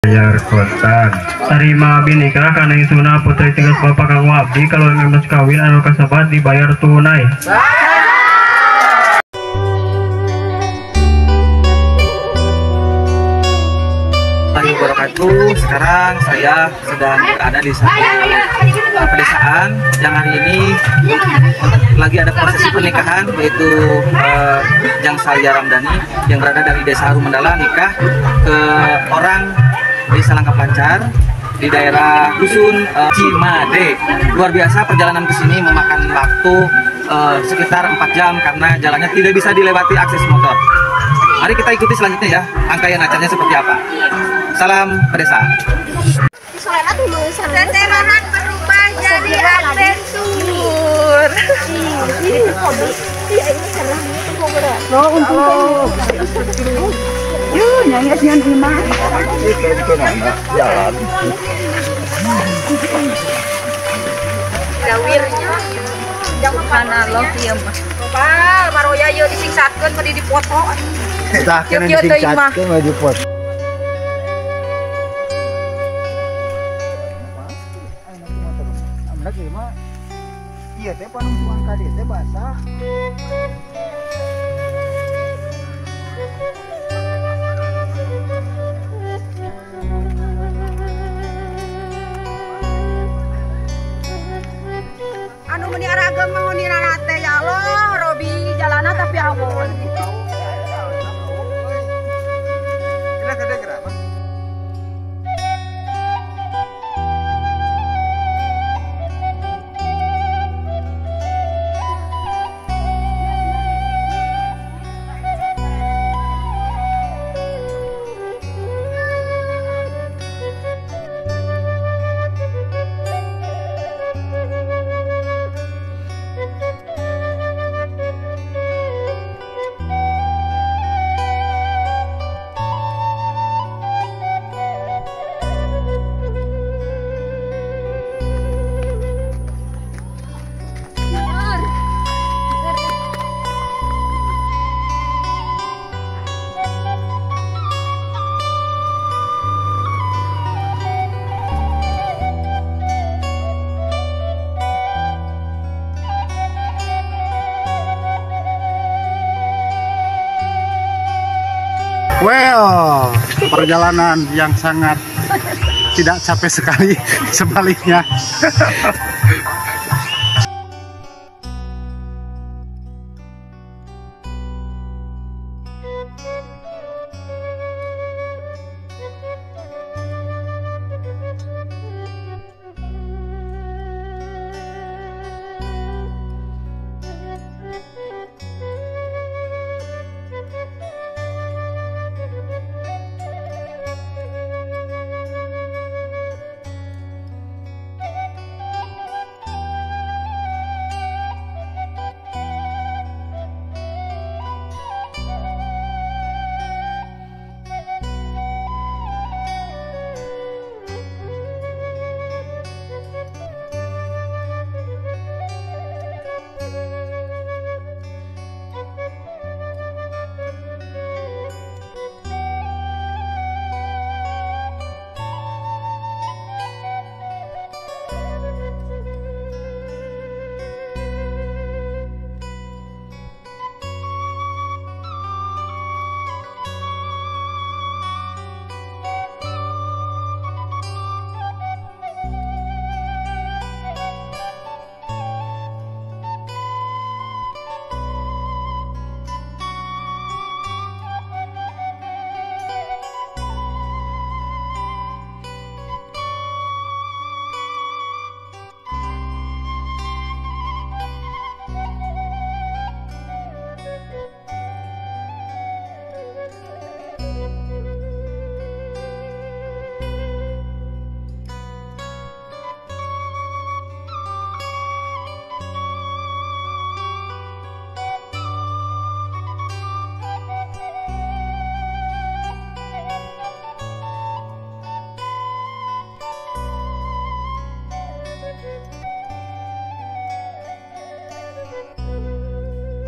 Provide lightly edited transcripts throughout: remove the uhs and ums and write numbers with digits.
Bayar kontan terima binikah kana isuna putri tigas bapak kang abdi kalau ingin mas kawin anu kasabat dibayar tunai. Sekarang saya sedang berada di satu pedesaan yang hari ini lagi ada prosesi pernikahan, yaitu Jang Salya Ramdhani yang berada dari desa Harumandala nikah ke orang desa Langkap Lancar di daerah dusun Cimade. Luar biasa, perjalanan ke sini memakan waktu sekitar 4 jam karena jalannya tidak bisa dilewati akses motor. Mari kita ikuti selanjutnya ya, rangkaian acaranya seperti apa. Salam pedesaan. Teterahan berubah jadi adventur. Yuk, nyanyi dengan Ima. Jalan. Gawirnya. Jangan analog ya, Mas. Pak, maroya yuk disingkatkeun mah dipoto. Tah kana disingkatkeun mah dipoto. Iya teh panungsungan ka dieu teh basah. Anu meuni aragam mah nirana teh ya Allah, Robi jalana tapi awon. Kira gede kenapa? Well, perjalanan yang sangat tidak capek sekali, sebaliknya.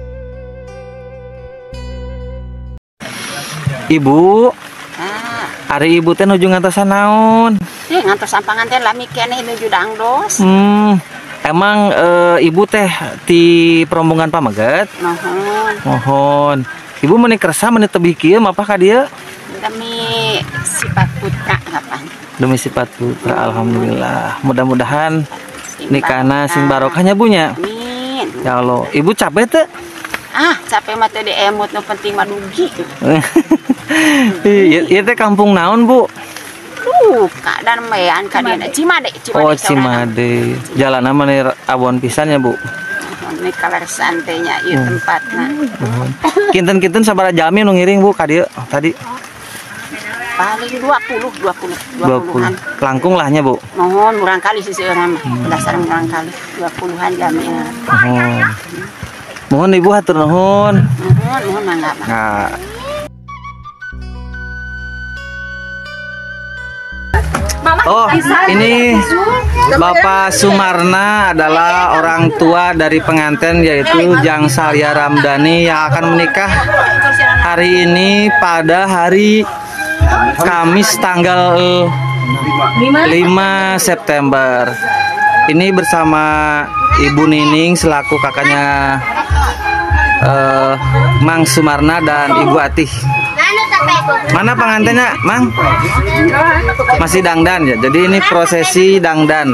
Ibu, Ari ibu teh nuju ngantosan naon? Ngantosan panganten lami kene nuju dangdos. Emang ibu teh ti Perombongan Pamaget? Mohon. Mohon. Ibu meuni kersa meuni tebih kieu mapah ka dieu? Demi sifat putra kapan. Demi sifat putra, alhamdulillah. Mudah-mudahan nikahna sing barokahnya bunya. Amin. Ya Allah, ibu capek teh? Capek mah teh emut nu penting mah dugi. Ieu teh kampung naon, Bu? Keadaan mean ka dina Cimade. Oh, Cimade. Jalanna mah abon pisan ya, Bu. Ini kalar santainya ieu tempatna. Kinten-kinten sabaraha jami nu ngiring, Bu, ka dieu tadi? Paling 20-an. Langkung lahnya, Bu. Mohon murang kali sih seurang mah. Dasar murang kali 20-an jaminya. Mohon Ibu hatur nuhun. Mohon mangga. Nah. Oh, ini Bapak Sumarna adalah orang tua dari pengantin yaitu Jang Salya Ramdhani yang akan menikah hari ini pada hari Kamis tanggal 5 September. Ini bersama Ibu Nining selaku kakaknya Mang Sumarna dan Ibu Atih. Mana pengantinnya, Mang? Masih dangdan ya. Jadi ini prosesi dangdan.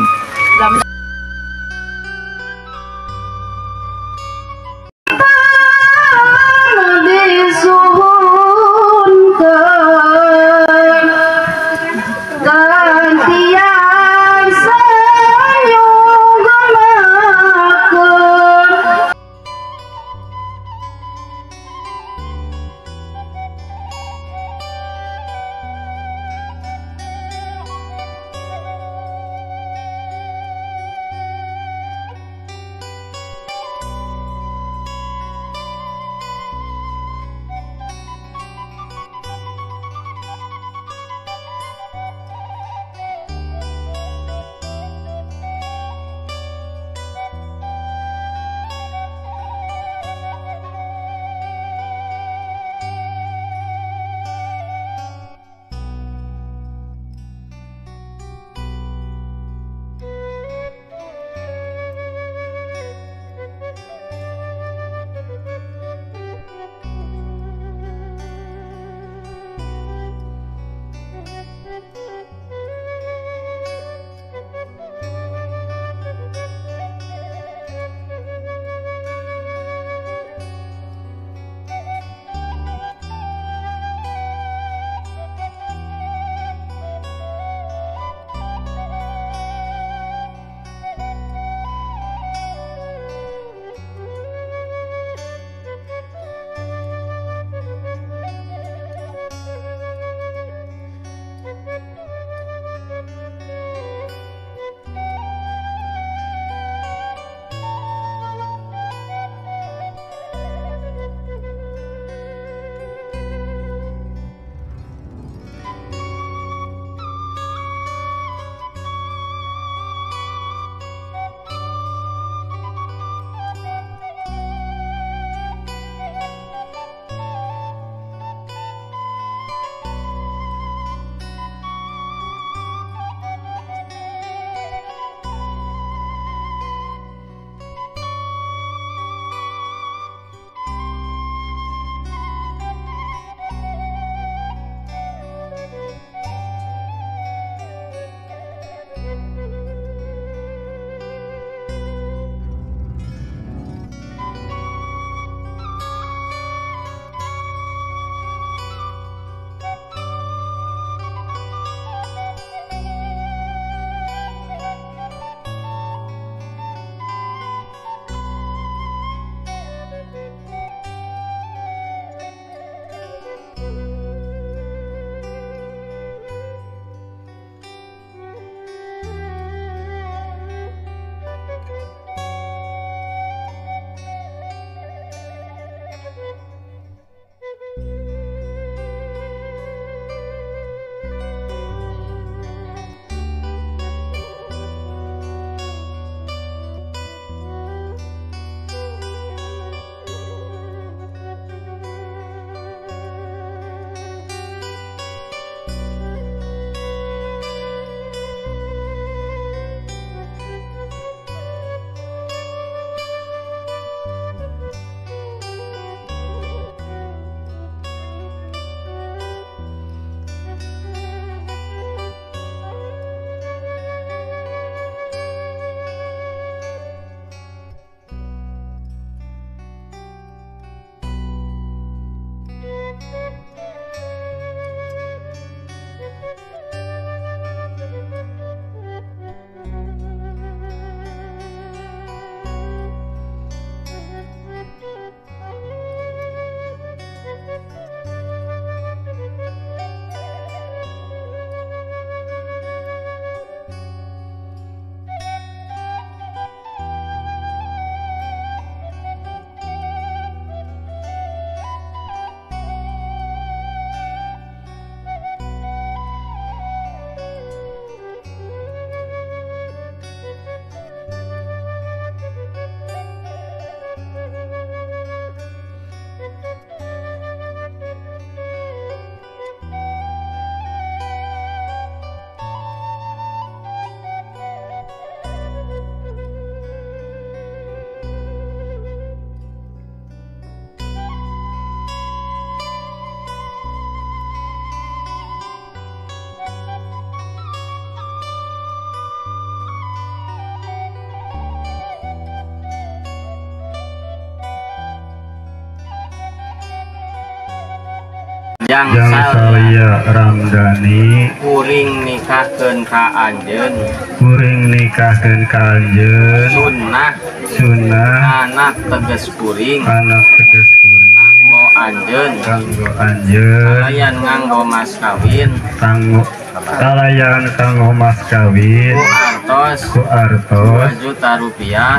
Jang Salya Ramdhani kuring nikahkeun ka anjeun kuring nikahkeun ka anjeun sunnah anak teges kuring kanggo anjeun kalayan nganggo mas kawin kalayan kanggo mas kawin ku artos 2 juta rupiah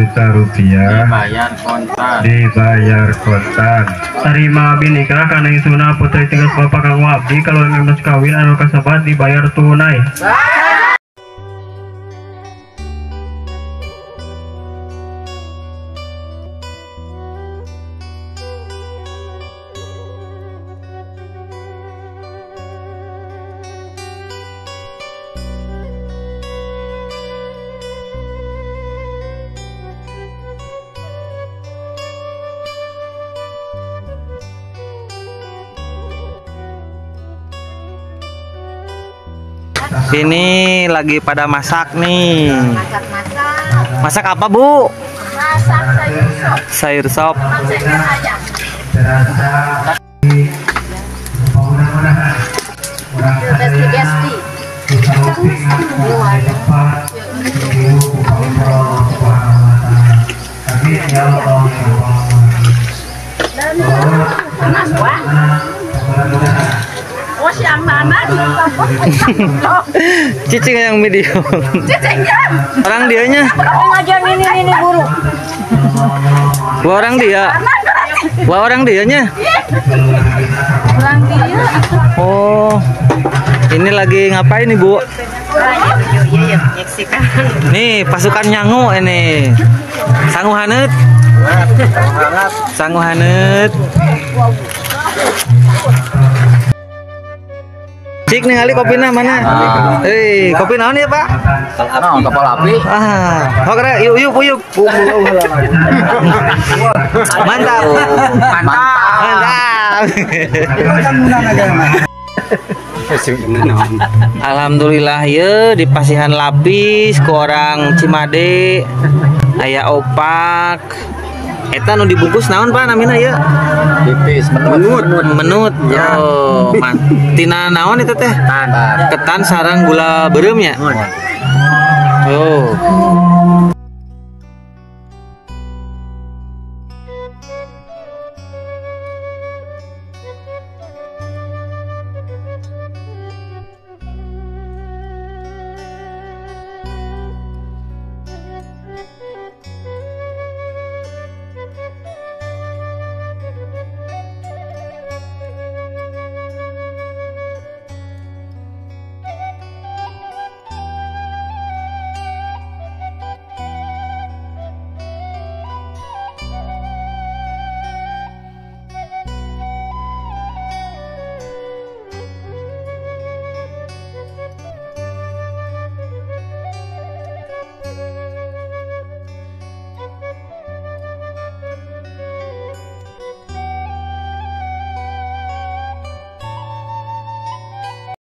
dibayar kontan. Tarima binikah kana isuna putri tegas bapak kanggo abdi kalawan mas kawin anu kasebat dibayar tunai. Ini lagi pada masak nih. Masak apa, Bu? Masak sayur sop. Sayur sop. Besti. Oh, siang mana? Cicing yang video. Cicingnya. Orang dianya. Ngajar ini guru. Dua orang dia. Dua orang dianya. Orang dia. Oh. Ini lagi ngapain nih, Bu? Iya, nyaksikan. Nih, pasukan nyangu ini. Sangu haneut. Sangu haneut. Cik ningali kopina mana? Hei, kopi naon ya, Pak? kapal api. Oke, yuk. Mantap. Alhamdulillah ya di Pasihan Lapis ke orang Cimade aya opak. Eta nu dibungkus naon Pak namina ya? Tipis Menut. Oh, tina naon itu teh? Ketan sarang gula beureum nya. Oh.